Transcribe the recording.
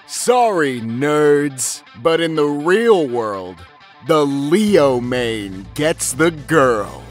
Sorry, nerds, but in the real world, the Leo main gets the girl.